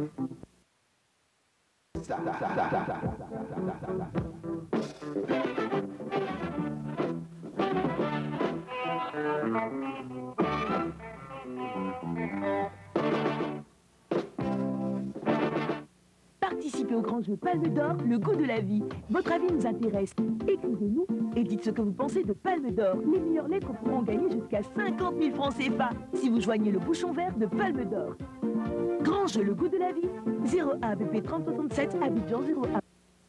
Participez au grand jeu Palme d'Or, le goût de la vie. Votre avis nous intéresse. Écrivez-nous et dites ce que vous pensez de Palme d'Or. Les meilleures lettres pourront gagner jusqu'à 50 000 francs CFA si vous joignez le bouchon vert de Palme d'Or. Grand jeu, le goût de la vie. 01 BP 3067 Abidjan 01.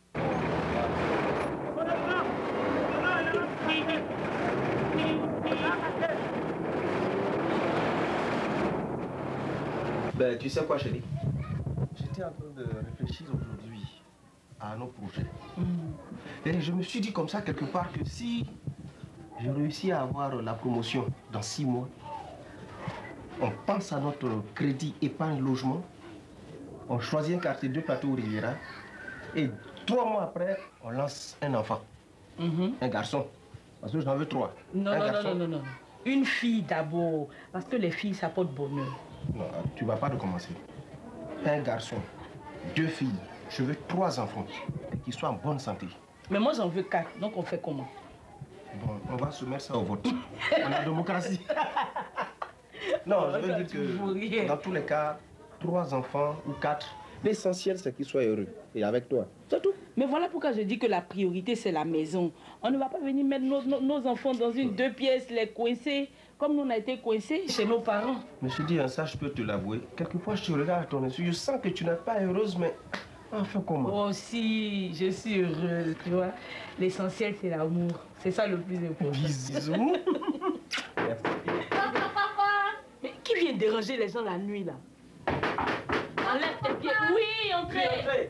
Ben, tu sais quoi, chérie? J'étais en train de réfléchir aujourd'hui à nos projets. Et je me suis dit comme ça quelque part que si je réussis à avoir la promotion dans 6 mois, on pense à notre crédit épargne logement, on choisit un quartier de plateau Riviera et 3 mois après, on lance un enfant, un garçon. Parce que j'en veux 3. Non. Une fille d'abord, parce que les filles, ça porte bonheur. Non, tu vas pas recommencer. Un garçon, 2 filles, je veux 3 enfants et qu'ils soient en bonne santé. Mais moi, j'en veux 4, donc on fait comment? Bon, on va soumettre ça au vote. On a la démocratie. Non, je veux dire que dans tous les cas, 3 enfants ou 4, l'essentiel c'est qu'ils soient heureux. Et avec toi, c'est tout. Mais voilà pourquoi je dis que la priorité, c'est la maison. On ne va pas venir mettre nos enfants dans une 2 pièces, les coincer, comme nous on a été coincés chez nos parents. Mais je dis ça, je peux te l'avouer. Quelquefois, je te regarde à ton esprit, je sens que tu n'es pas heureuse, mais enfin comment? Oh si, je suis heureuse, tu vois. L'essentiel, c'est l'amour. C'est ça le plus important. Bisous. Mais qui vient déranger les gens la nuit, là? Enlève tes pieds. Oui, entrez.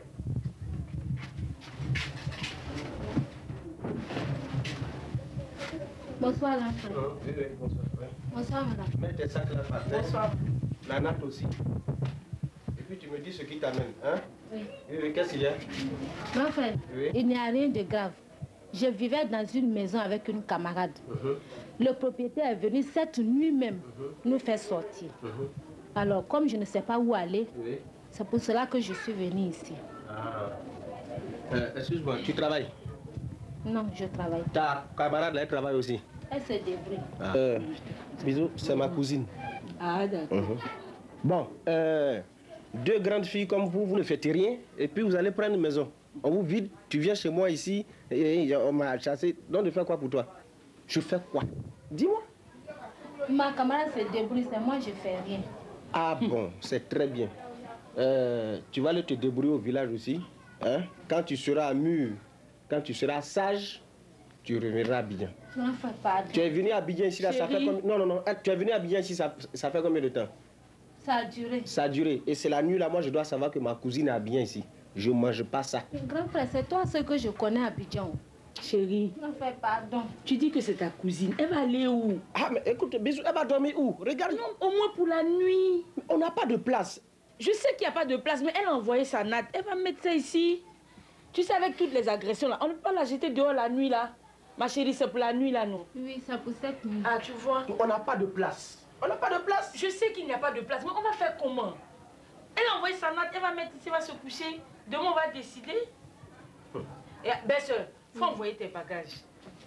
Bonsoir, l'enfant. Oui, bonsoir. Ouais. Bonsoir, madame. Mets tes sacs là par terre. Bonsoir. La natte aussi. Et puis tu me dis ce qui t'amène, hein? Oui. Oui, qu'est-ce qu'il y a? Mon frère, Oui. il n'y a rien de grave. Je vivais dans une maison avec une camarade. Le propriétaire est venu cette nuit même nous faire sortir. Alors, comme je ne sais pas où aller, c'est pour cela que je suis venue ici. Excuse-moi, tu travailles? Non, je travaille. Ta camarade, elle travaille aussi? Elle se débrouille. Bisous, c'est ma cousine. Ah, d'accord. Bon, 2 grandes filles comme vous, vous ne faites rien, et puis vous allez prendre une maison. On vous vide, tu viens chez moi ici, et on m'a chassé. Donc, de faire quoi pour toi? Je fais quoi? Dis-moi. Ma camarade se débrouille, c'est moi, je fais rien. Ah bon, c'est très bien. Tu vas aller te débrouiller au village aussi. Hein? Quand tu seras mûr, quand tu seras sage, tu reviendras à Abidjan. Tu n'en fais pas. Tu es venu à Abidjan ici, là, ça fait combien... Non. Tu es venu à Abidjan ici, ça fait combien de temps? Ça a duré. Ça a duré. Et c'est la nuit, là, moi, je dois savoir que ma cousine est à Abidjan ici. Je ne mange pas ça. Grand frère, c'est toi ce que je connais à Abidjan. Chérie, Non, fais pardon. tu dis que c'est ta cousine. Elle va aller où? Ah, mais écoute, bisous, elle va dormir où? Regarde. Non, au moins pour la nuit. On n'a pas de place. Je sais qu'il n'y a pas de place, mais elle a envoyé sa natte. Elle va mettre ça ici. Tu sais, avec toutes les agressions, là, on ne peut pas la jeter dehors la nuit, là. Ma chérie, c'est pour la nuit, là, non? Oui, c'est pour cette nuit. Ah, tu vois? On n'a pas de place. On n'a pas de place. Je sais qu'il n'y a pas de place, mais on va faire comment? Elle a envoyé sa natte, elle va mettre ici, elle va se coucher. Demain, on va décider. Et, belle-sœur, il faut envoyer tes bagages.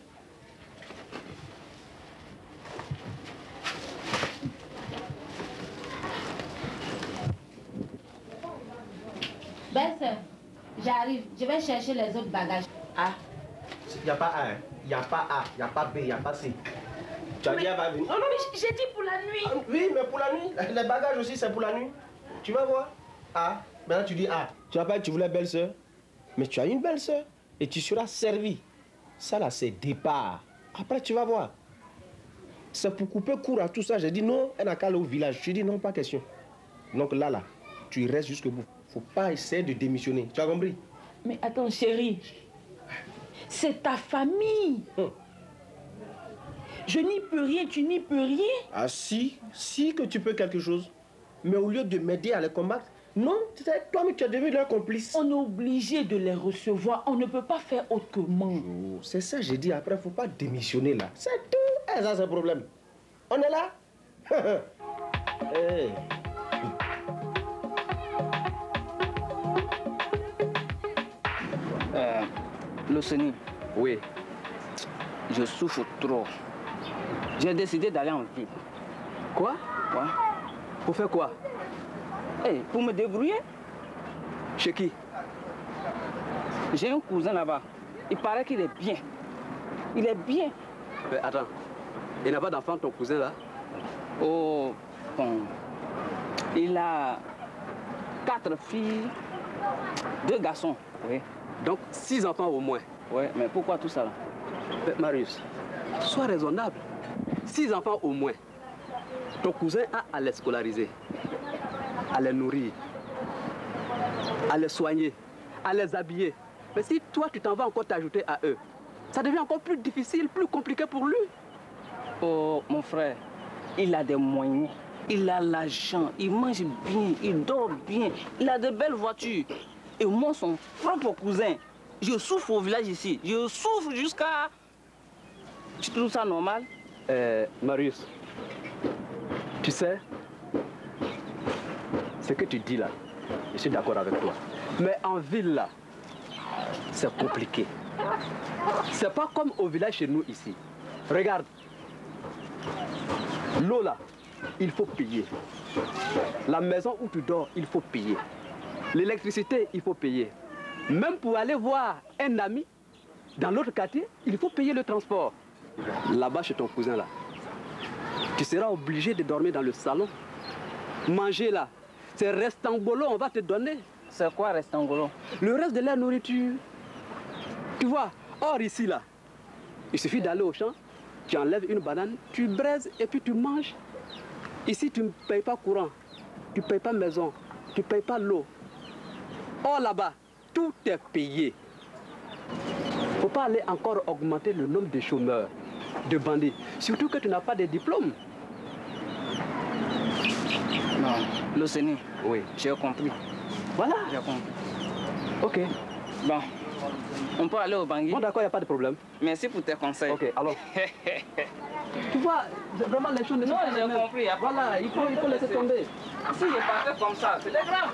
Belle-sœur, j'arrive. Je vais chercher les autres bagages. Ah, il n'y a pas A, hein. Il n'y a pas A, il n'y a pas B, il n'y a pas C. Tu as dit elle va venir. Non, mais j'ai dit pour la nuit. Ah, oui, mais pour la nuit. Les bagages aussi, c'est pour la nuit. Tu vas voir. A. Maintenant, tu dis A. Tu n'as pas dit que tu voulais belle-sœur. Mais tu as une belle-sœur. Et tu seras servi. Ça, là, c'est départ. Après, tu vas voir. C'est pour couper court à tout ça. J'ai dit non, elle n'a qu'à aller au village. Tu dis non, pas question. Donc là, tu restes jusqu'au bout. Faut pas essayer de démissionner. Tu as compris? Mais attends, chérie. C'est ta famille. Je n'y peux rien, tu n'y peux rien. Ah si que tu peux quelque chose. Mais au lieu de m'aider à les combattre, non, toi-même tu es devenu leur complice. On est obligé de les recevoir, on ne peut pas faire autrement. Oh, c'est ça j'ai dit, après faut pas démissionner là. C'est tout, ça c'est le problème. On est là. Hey. Loceni. Oui. Je souffre trop. J'ai décidé d'aller en ville. Quoi? Ouais. Pour faire quoi? Hey, pour me débrouiller. Chez qui? J'ai un cousin là-bas. Il paraît qu'il est bien. Il est bien. Mais attends, il n'a pas d'enfant, ton cousin là? Oh, bon. Il a 4 filles, 2 garçons. Oui. Donc 6 enfants au moins. Oui, mais pourquoi tout ça là? Mais Marius, sois raisonnable. 6 enfants au moins. Ton cousin a à les scolariser, à les nourrir, à les soigner, à les habiller. Mais si toi, tu t'en vas encore t'ajouter à eux, ça devient encore plus difficile, plus compliqué pour lui. Oh, mon frère, il a des moyens, il a l'argent, il mange bien, il dort bien, il a de belles voitures. Et moi, son propre cousin, je souffre au village ici. Je souffre jusqu'à... Tu trouves ça normal? Marius, tu sais, ce que tu dis là, je suis d'accord avec toi. Mais en ville là, c'est compliqué. C'est pas comme au village chez nous ici. Regarde, l'eau là, il faut payer. La maison où tu dors, il faut payer. L'électricité, il faut payer. Même pour aller voir un ami dans l'autre quartier, il faut payer le transport. Là-bas chez ton cousin là, tu seras obligé de dormir dans le salon. Manger là, c'est restangolo, on va te donner. C'est quoi restangolo? Le reste de la nourriture. Tu vois, or ici là, il suffit d'aller au champ, tu enlèves une banane, tu braises et puis tu manges. Ici, tu ne payes pas courant, tu ne payes pas maison, tu ne payes pas l'eau. Or là-bas, tout est payé. Il ne faut pas aller encore augmenter le nombre de chômeurs, de bandits. Surtout que tu n'as pas de diplôme. Non, Loceni. Oui. J'ai compris. Voilà. J'ai compris. Ok. Bon, on peut aller au Bangui. Bon, d'accord, il n'y a pas de problème. Merci pour tes conseils. Ok, alors. Tu vois, vraiment les choses ne sont Non, pas j'ai les mêmes. compris. Voilà, il faut laisser tomber. Si je partais comme ça, c'est grave.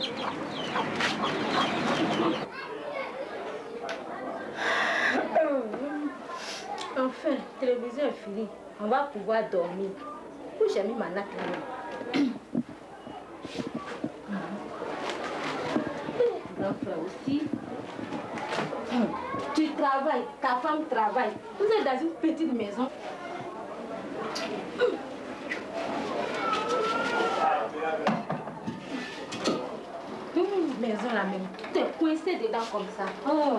Enfin, la télévision est finie. On va pouvoir dormir. Où j'ai mis ma nappe là? Grand frère aussi. Tu travailles, ta femme travaille. Vous êtes dans une petite maison. Maison là même. Tu es coincé dedans comme ça. Oh.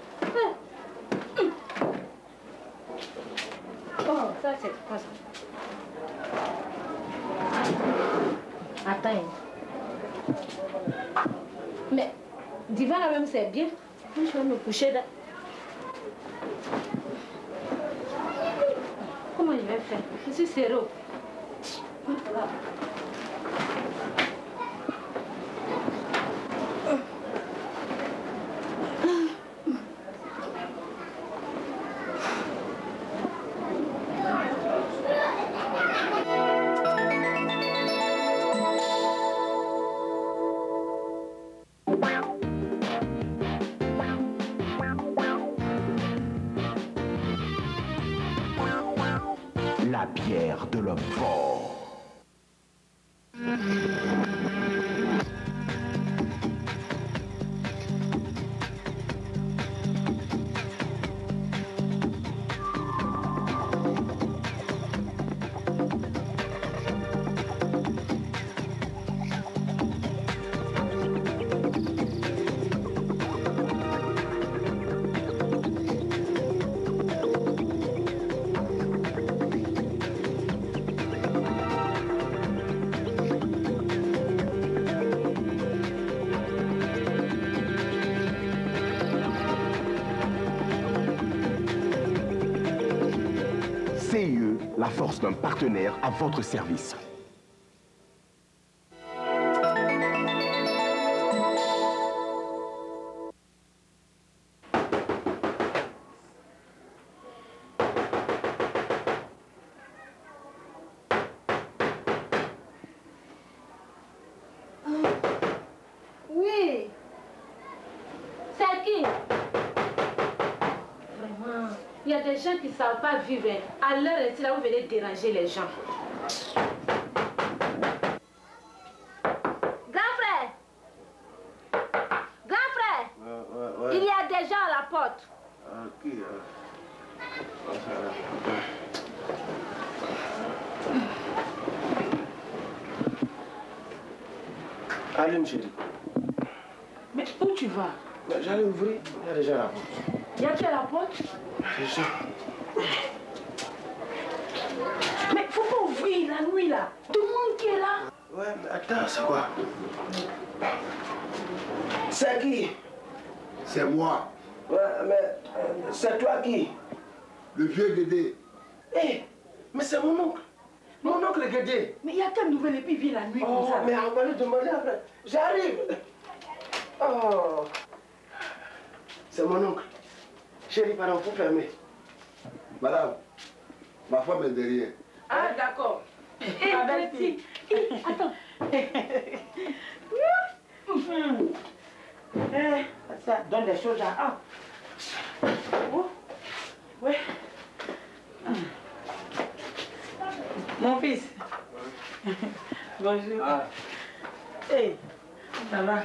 Oh, ça c'est quoi ça? Attends. Mais, divan là même c'est bien. Je vais me coucher là. Comment je vais faire? Je suis sérieux. Voilà. La bière de l'homme fort. CIE, la force d'un partenaire à votre service. Oui. C'est qui? a des gens qui ne savent pas vivre. À l'heure ici, là, vous venez déranger les gens. Grand frère! Grand frère! Ouais. Il y a des gens à la porte. Qui Allez, monsieur. Mais où tu vas? J'allais ouvrir, il y a déjà la porte. Il y a qui à la porte? C'est ça. Mais faut pas ouvrir la nuit là. Tout le monde qui est là. Ouais, mais attends, c'est quoi? C'est qui? C'est moi, Ouais, mais c'est toi qui? le vieux Dédé. Eh, mais c'est mon oncle. Mon oncle Guédé. Mais il y a quelle nouvelle et puis il vient la nuit comme Oh, ça. mais on va lui demander après. J'arrive. Oh. C'est mon oncle. Chérie, pardon, faut fermer. Madame, ma femme est derrière. Ah, d'accord. Eh, Ma petit. Attends. Ça donne des choses à... Ah. Oh. Ouais. Mon fils. Bonjour. Ah. Hey, ça va?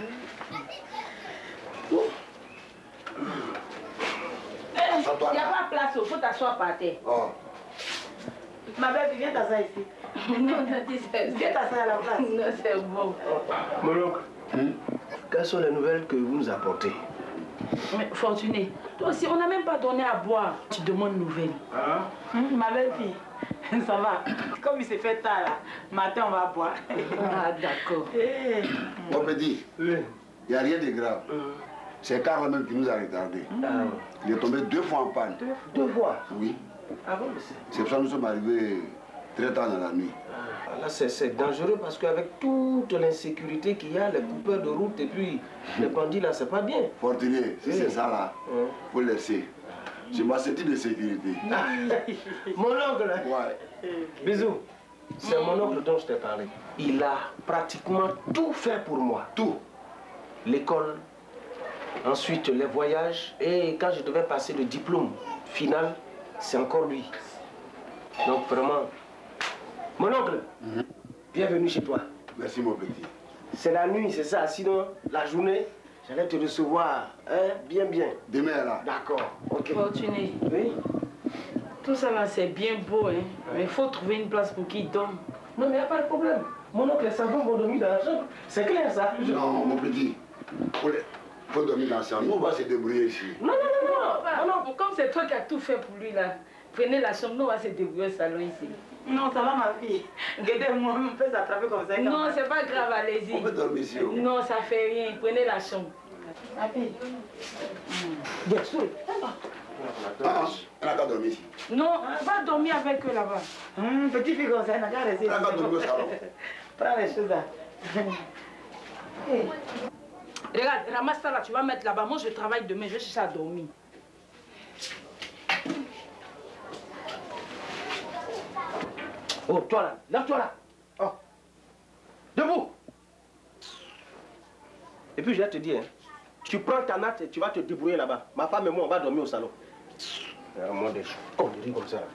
Il n'y a pas de place, il faut t'asseoir par terre. Oh, Ma belle, viens t'asseoir ici. Non, non, Viens t'asseoir à la place. non, c'est bon. Mon oncle, quelles sont les nouvelles que vous nous apportez? Mais Fortuné, toi aussi, on n'a même pas donné à boire. Tu demandes nouvelles. Ma belle fille, ça va. Comme il s'est fait tard là, matin on va boire. Ah, d'accord. mon petit, il n'y a rien de grave. C'est Carl même qui nous a retardés. Il est tombé 2 fois en panne. Deux fois? Oui. Ah bon, monsieur? C'est pour ça que nous sommes arrivés très tard dans la nuit. Là, c'est dangereux parce qu'avec toute l'insécurité qu'il y a, les coupeurs de route et puis les bandits là, c'est pas bien. Fortuné, si c'est ça là, faut laisser. C'est ma ce type de sécurité. Mon oncle, hein? Ouais. Bisous. C'est mon oncle dont je t'ai parlé. Il a pratiquement tout fait pour moi. Tout. L'école, ensuite les voyages, et quand je devais passer le diplôme final, c'est encore lui. Donc vraiment, mon oncle, bienvenue chez toi. Merci mon petit. C'est la nuit, c'est ça. Sinon, la journée, j'allais te recevoir, hein, bien, bien. Demain là. D'accord, ok. Fortuné, Oui? tout ça là c'est bien beau, hein. Mais il faut trouver une place pour qu'il dorme. Non, mais il n'y a pas de problème. Mon oncle et sa femme vont dormir dans la chambre. C'est clair, ça? Non, mon petit. Faut dormir dans la chambre. Nous, on va se débrouiller ici. Non, comme c'est toi qui as tout fait pour lui là, prenez la chambre, nous on va se débrouiller au salon ici. Non, ça va ma fille. Regardez-moi, on peut s'attraper comme ça. Non, c'est pas grave, allez-y. On peut dormir ici. Non, ça fait rien, prenez la chambre. Ma fille. Bien sûr. Ah, elle n'a qu'à dormir ici. Non, va dormir avec eux là-bas. Petit fille comme ça, elle n'a qu'à rester. Elle n'a qu'à dormir au salon. Prends les choses là. Regarde, ramasse ça là, tu vas mettre là-bas. Moi je travaille demain, je vais chercher à dormir. Oh, toi là, lève-toi là. Oh. Debout. Et puis je vais te dire, hein, tu prends ta natte et tu vas te débrouiller là-bas. Ma femme et moi, on va dormir au salon. Moi, des conneries comme ça.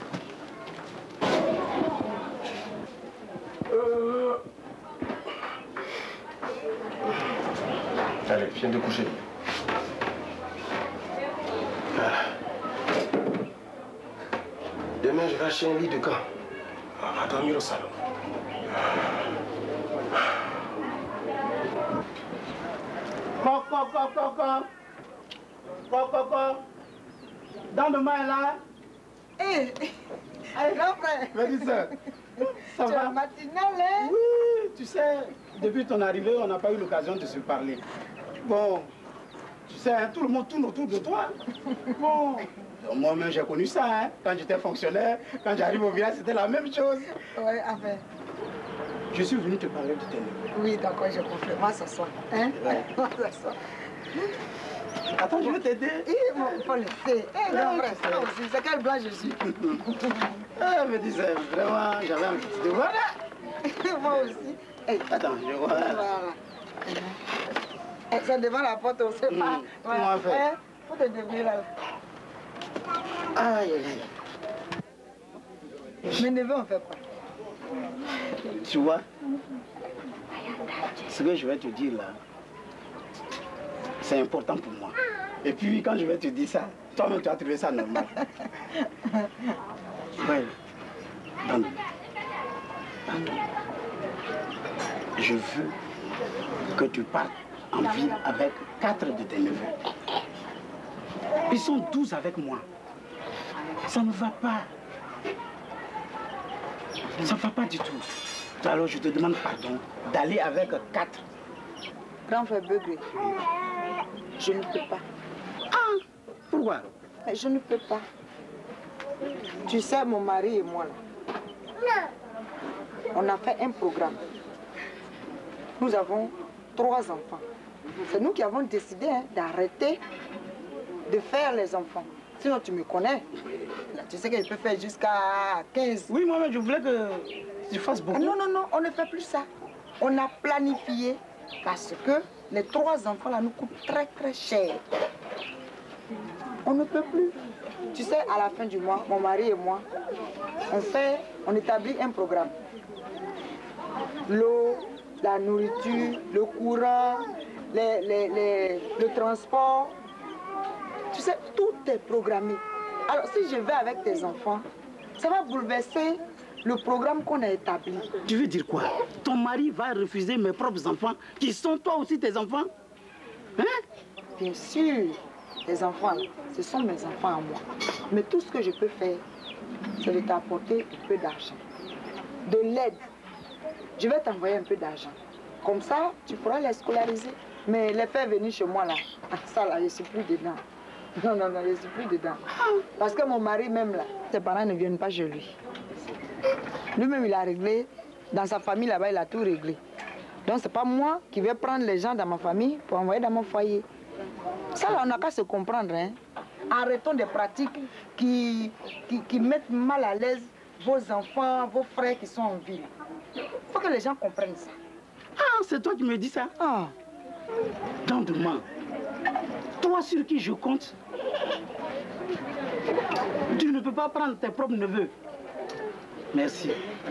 Allez, viens te coucher. Demain, je vais acheter un lit de camp. On va dormir au salon. Dans le main là. Hé, grand frère. Vas-y, sœur. Ça Tu va? es matinale, hein? Oui, tu sais, depuis ton arrivée, on n'a pas eu l'occasion de se parler. Bon, tu sais, hein, tout le monde tourne autour de toi. Bon, moi-même, j'ai connu ça, hein, quand j'étais fonctionnaire. Quand j'arrive au village, c'était la même chose. Oui, enfin. Je suis venu te parler de tes neveux. Oui, d'accord, je comprends. Moi, ça sort. Hein? Moi, ça sort. Attends, je vais t'aider. Il faut laisser. Grand frère, ça aussi, c'est quel blanc je suis. Ah, me disais, vraiment, j'avais un petit devoir là. Moi aussi. Hey. Attends, je vois. Voilà. C'est devant la porte, on ne sait pas. Comment on fait? Faut te débrouiller là. Aïe, aïe, aïe. Mes neveux ont fait quoi? Tu vois, ce que je vais te dire là, c'est important pour moi. Et puis quand je vais te dire ça, toi-même tu as trouvé ça normal. Ouais. Donc, je veux que tu partes en ville avec 4 de tes neveux. Ils sont 12 avec moi. Ça ne va pas. Ça ne va pas du tout. Alors je te demande pardon d'aller avec 4. Grand frère Begré, je ne peux pas. Ah, pourquoi? Mais je ne peux pas. Tu sais, mon mari et moi, là, on a fait un programme. Nous avons 3 enfants. C'est nous qui avons décidé d'arrêter de faire les enfants. Sinon, tu me connais. Là, tu sais que je peux faire jusqu'à 15. Oui, moi, je voulais que tu fasses beaucoup. Ah, non, non, non, on ne fait plus ça. On a planifié parce que les 3 enfants là nous coûtent très très cher. On ne peut plus. Tu sais, à la fin du mois, mon mari et moi, on établit un programme. L'eau, la nourriture, le courant, le transport. Tu sais, tout est programmé. Alors, si je vais avec tes enfants, ça va bouleverser le programme qu'on a établi. Tu veux dire quoi? Ton mari va refuser mes propres enfants, qui sont toi aussi tes enfants? Hein? Bien sûr, tes enfants, ce sont mes enfants à moi. Mais tout ce que je peux faire, c'est de t'apporter un peu d'argent. De l'aide. Je vais t'envoyer un peu d'argent. Comme ça, tu pourras les scolariser. Mais les faire venir chez moi là, ça là, je ne suis plus dedans. Non, non, non, je ne suis plus dedans. Parce que mon mari même là, ses parents ne viennent pas chez lui. Lui-même, il a réglé. Dans sa famille là-bas, il a tout réglé. Donc, c'est pas moi qui vais prendre les gens dans ma famille pour envoyer dans mon foyer. Ça là, on n'a qu'à se comprendre. Hein. Arrêtons des pratiques qui mettent mal à l'aise vos enfants, vos frères qui sont en ville. Il faut que les gens comprennent ça. Ah, c'est toi qui me dis ça? Ah. Tends-moi. Toi sur qui je compte, tu ne peux pas prendre tes propres neveux. Merci.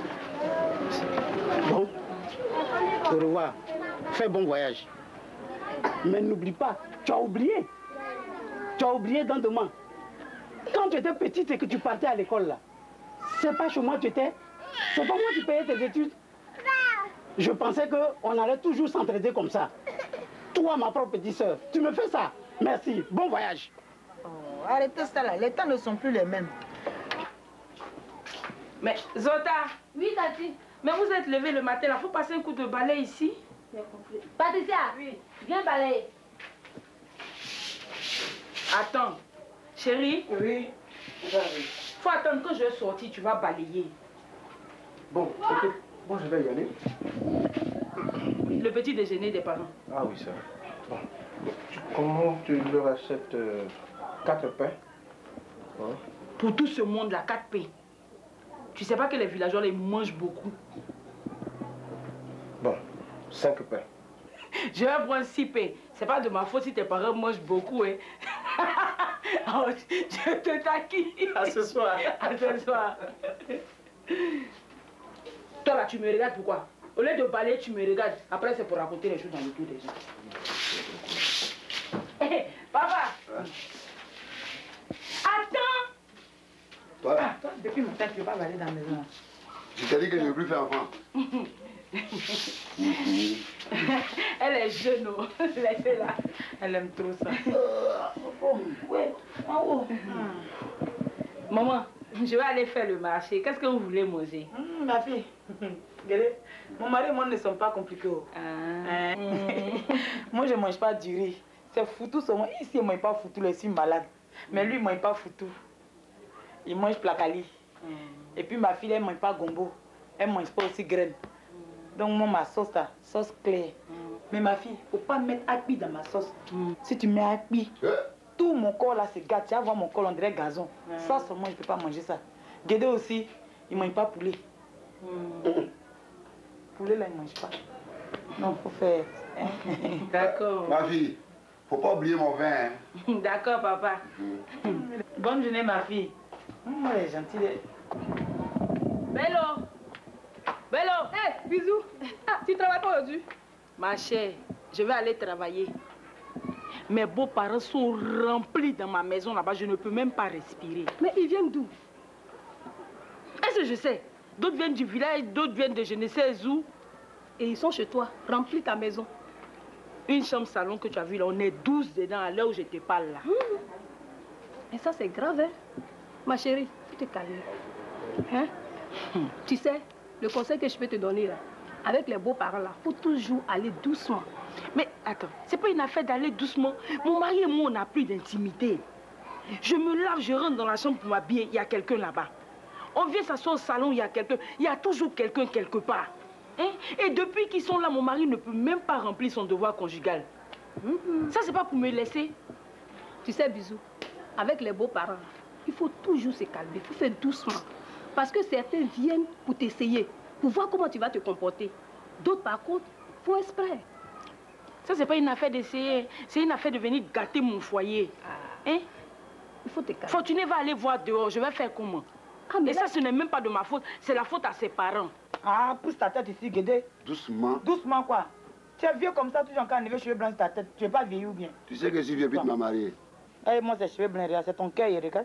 Bon, au revoir. Fais bon voyage. Mais n'oublie pas, tu as oublié. Tu as oublié Tends-moi. Quand tu étais petite et que tu partais à l'école là, c'est pas chez moi tu étais. C'est pas moi qui payais tes études. Je pensais qu'on allait toujours s'entraider comme ça. Toi, ma propre petite soeur, tu me fais ça. Merci. Bon voyage. Oh, arrêtez ça là. Les temps ne sont plus les mêmes. Mais Zota. Oui, Tati. Mais vous êtes levé le matin, il faut passer un coup de balai ici. Patricia, oui. Viens balayer. Attends. Chérie. Oui. Faut attendre que je sorte, tu vas balayer. Bon, écoute, bon, je vais y aller. Le petit déjeuner des parents. Ah oui, ça. Bon. Comment tu leur achètes 4 pains? Hein? Pour tout ce monde-là, 4 pains. Tu sais pas que les villageois, là, ils mangent beaucoup. Bon, 5 pains. Je vais prendre 6 pains. C'est pas de ma faute si tes parents mangent beaucoup, hein. Oh, je te taquine. À ce soir. À ce soir. Toi là, tu me regardes pourquoi? Au lieu de balayer, tu me regardes. Après, c'est pour raconter les choses dans le dos des gens. Hey, papa! Ouais. Attends! Toi, ah, toi, depuis mon temps, tu ne veux pas balayer dans la maison. Je t'ai dit que je ne veux plus faire enfant. Elle est jeune, oh. Laissez-la. Elle aime trop ça. Ouais. Oh. Maman, je vais aller faire le marché. Qu'est-ce que vous voulez manger? Ma fille, regardez, mon mari et moi ne sommes pas compliqués. Moi, je ne mange pas du riz. C'est foutu seulement. Ici, il ne mange pas foutu, je suis malade. Mais lui, il ne mange pas foutu. Il mange placali. Et puis ma fille, elle ne mange pas gombo. Elle ne mange pas aussi graine. Donc moi, ma sauce là, sauce claire. Mais ma fille, il ne faut pas mettre api dans ma sauce. Si tu mets api, tout mon corps là se gâte. Tu vas voir mon corps, on dirait gazon. Ça seulement, je ne peux pas manger ça. Guédé aussi, il ne mange pas poulet. Poulet là, il ne mange pas. Non, il faut faire. D'accord. Ma fille, Faut pas oublier mon vin. Hein. D'accord, papa. Bonne journée, ma fille. Elle est gentille. Bello! Bello! Hé, bisous! Ah, tu travailles pas aujourd'hui? Ma chère, je vais aller travailler. Mes beaux-parents sont remplis dans ma maison là-bas. Je ne peux même pas respirer. Mais ils viennent d'où? Est-ce que je sais? D'autres viennent du village, d'autres viennent de je ne sais où. Et ils sont chez toi, remplis ta maison. Une chambre salon que tu as vue là, on est 12 dedans à l'heure où je te parle là. Et ça c'est grave, hein? Ma chérie, faut te calmer. Hein? Tu sais, le conseil que je peux te donner là, avec les beaux-parents là, faut toujours aller doucement. Mais attends, c'est pas une affaire d'aller doucement. Mon mari et moi, on n'a plus d'intimité. Je me lave, je rentre dans la chambre pour m'habiller, il y a quelqu'un là-bas. On vient s'asseoir au salon, il y a quelqu'un. Il y a toujours quelqu'un quelque part. Hein? Et depuis qu'ils sont là, mon mari ne peut même pas remplir son devoir conjugal. Ça, c'est pas pour me laisser. Tu sais, Bisou, avec les beaux-parents, il faut toujours se calmer, il faut faire doucement. Parce que certains viennent pour t'essayer, pour voir comment tu vas te comporter. D'autres, par contre, font exprès. Ça, c'est pas une affaire d'essayer. C'est une affaire de venir gâter mon foyer. Hein? Il faut te calmer. Fortuné va aller voir dehors. Je vais faire comment? Et ça, ce n'est même pas de ma faute. C'est la faute à ses parents. Ah, pousse ta tête ici, Guédé. Doucement. Doucement, quoi? Tu es vieux comme ça, toujours encore enlevé cheveux blancs sur ta tête. Tu n'es pas vieilli ou bien? Tu sais que si vieux vite m'a marié. Eh, moi, c'est cheveux blancs, c'est ton cœur, regarde.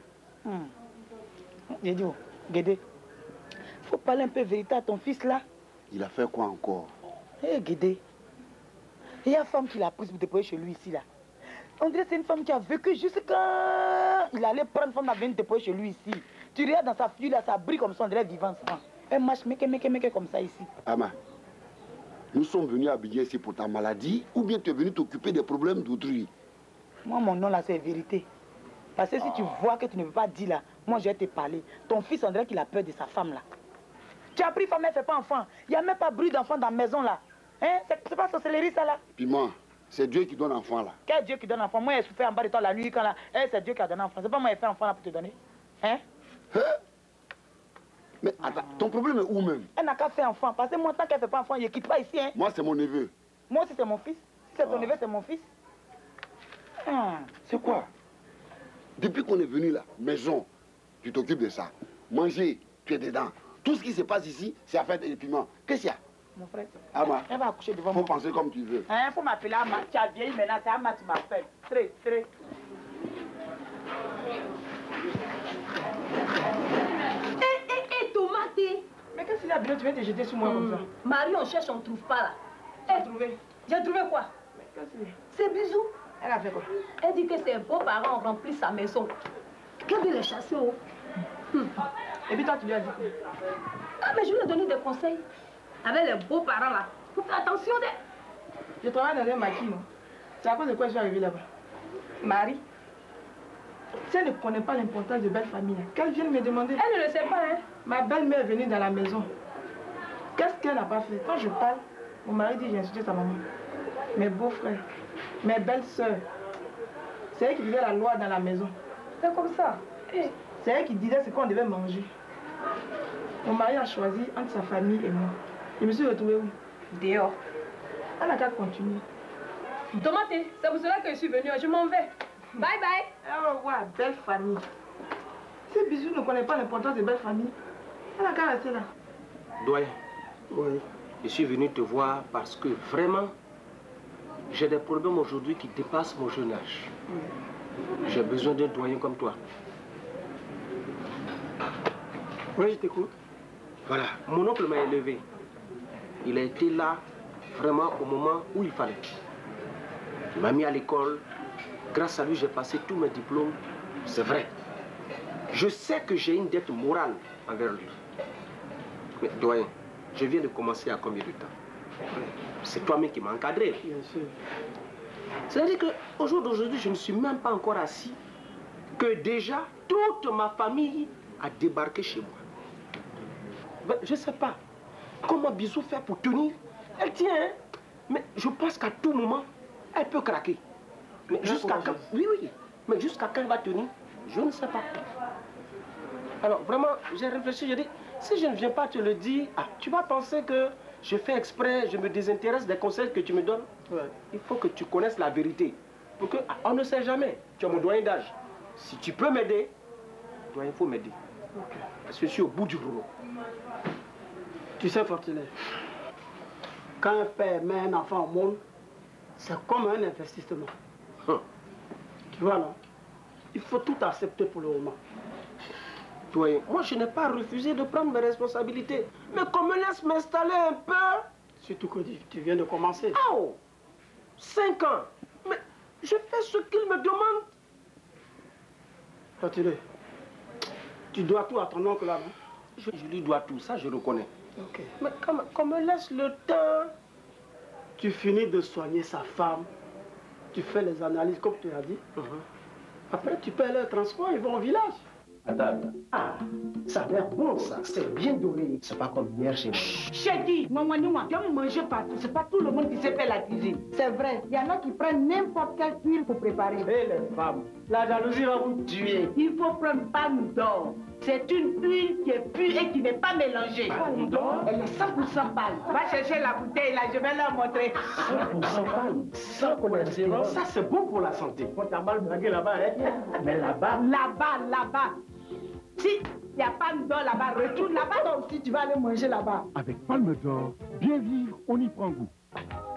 J'ai dit, Guédé, faut parler un peu vérité à ton fils, là. Il a fait quoi encore? Eh, Guédé, il y a une femme qui l'a prise pour déployer chez lui ici, là. On dirait que c'est une femme qui a vécu jusqu'à... Il allait prendre une femme à venir déployer chez lui ici. Tu regardes dans sa fille, là, ça brille comme ça, on dirait vivant. Elle marche, mec, comme ça ici. Ama, nous sommes venus habiller ici pour ta maladie ou bien tu es venu t'occuper des problèmes d'autrui? Moi, mon nom, là, c'est vérité. Parce que si tu vois que tu ne veux pas dire, là, moi, je vais te parler. Ton fils, on dirait qu'il a peur de sa femme, là. Tu as pris femme, elle ne fait pas enfant. Il n'y a même pas bruit d'enfant dans la maison, là. Hein? C'est pas sorcellerie, ça, là? Piment, c'est Dieu qui donne enfant, là. Quel Dieu qui donne enfant? Moi, elle souffert en bas de toi la nuit, quand là, c'est Dieu qui a donné enfant. C'est pas moi qui ai fait enfant, là, pour te donner. Hein? Mais attends, ton problème est où même? Elle n'a qu'à faire enfant. Parce que moi, tant qu'elle ne fait pas enfant, je ne quitte pas ici. Hein? Moi, c'est mon neveu. Moi aussi, c'est mon fils. Si c'est ton neveu, c'est mon fils. C'est quoi? Depuis qu'on est venu là, maison, tu t'occupes de ça. Manger, tu es dedans. Tout ce qui se passe ici, c'est affaire de piment. Qu'est-ce qu'il y a? Mon frère, Ama, elle va accoucher devant faut moi. penser comme tu veux. Hein, faut m'appeler Ama. Tu as vieilli maintenant, c'est Ama tu m'appelles. Très. Hé, Tomaté! Mais qu'est-ce qu'il y a, Bilo? Tu viens te jeter sur moi comme ça? Marie, on cherche, on ne trouve pas là. J'ai trouvé. J'ai trouvé quoi? C'est Bisou. Elle a fait quoi? Elle dit que ses beaux-parents ont rempli sa maison. Qu'elle veut les chasser, oh. Et puis toi, tu lui as dit quoi? Ah, mais je lui ai donné des conseils. Avec les beaux-parents là. Faut faire attention d'elle. Je travaille dans un maquis, non? C'est à cause de quoi je suis arrivée là-bas? Marie, si elle ne connaît pas l'importance de belle famille, qu'elle vienne me demander. Elle ne le sait pas, hein? Ma belle-mère est venue dans la maison. Qu'est-ce qu'elle n'a pas fait? Quand je parle, mon mari dit j'ai insulté sa maman. Mes beaux-frères, mes belles-sœurs. C'est elle qui faisait la loi dans la maison. C'est comme ça. C'est elle qui disait ce qu'on devait manger. Mon mari a choisi entre sa famille et moi. Je me suis retrouvée où? Dehors. Elle n'a qu'à continuer. Tomaté, c'est pour cela que je suis venue. Je m'en vais. Bye bye. Elle va voir belle famille. Si Bisou ne connaît pas l'importance de belle famille, elle n'a qu'à rester là. Doyen, je suis venu te voir parce que vraiment, j'ai des problèmes aujourd'hui qui dépassent mon jeune âge. J'ai besoin d'un doyen comme toi. Oui, je t'écoute. Voilà, mon oncle m'a élevé. Il a été là, vraiment, au moment où il fallait. Il m'a mis à l'école. Grâce à lui, j'ai passé tous mes diplômes. C'est vrai. Je sais que j'ai une dette morale envers lui. Mais doyen, je viens de commencer à combien de temps? C'est toi-même qui m'as encadré. Bien sûr. C'est-à-dire qu'au jour d'aujourd'hui, je ne suis même pas encore assis. Que déjà, toute ma famille a débarqué chez moi. Ben, je ne sais pas comment Bisou fait pour tenir. Elle tient, hein? Mais je pense qu'à tout moment, elle peut craquer. Mais jusqu'à quand? Oui. Mais jusqu'à quand elle va tenir? Je ne sais pas. Alors, vraiment, j'ai réfléchi, j'ai dit, si je ne viens pas te le dire, tu vas penser que je fais exprès, je me désintéresse des conseils que tu me donnes. Ouais. Il faut que tu connaisses la vérité. pour que, on ne sait jamais. Tu es mon doyen d'âge. Si tu peux m'aider, doyen, il faut m'aider. Ok. Parce que je suis au bout du rouleau. Tu sais, Fortuné, quand un père met un enfant au monde, c'est comme un investissement. Tu vois, non? Il faut tout accepter pour le moment. Doyen, moi je n'ai pas refusé de prendre mes responsabilités. Mais qu'on me laisse m'installer un peu. Surtout que tu viens de commencer. Oh, 5 ans. Mais je fais ce qu'il me demande. Fortuné, tu dois tout à ton oncle là, non? Je lui dois tout, ça je reconnais. Ok. Mais qu'on me laisse le temps. Tu finis de soigner sa femme. Tu fais les analyses comme tu as dit. Après, tu paies leur transport, ils vont au village. Attends. Ah, ça a l'air bon ça. C'est bien doré. C'est pas comme hier chez moi. J'ai dit, maman, tu vas me manger partout. C'est pas tout le monde qui sait faire la cuisine. C'est vrai. Il y en a qui prennent n'importe quelle huile pour préparer. Et les femmes, la jalousie va vous tuer. Il faut prendre palme d'or. C'est une huile qui est pure et qui n'est pas mélangée. Palme d'or? Elle est 100% pâle. Va chercher la bouteille là, je vais leur montrer. 100% palme, sans cholestérol. Ça c'est bon pour la santé. On t'a mal blagué là-bas, hein? Mais là-bas. Là-bas. Si il n'y a palme d'or là-bas, retourne là-bas. Toi aussi, tu vas aller manger là-bas. Avec Palme d'Or, bien vivre, on y prend goût.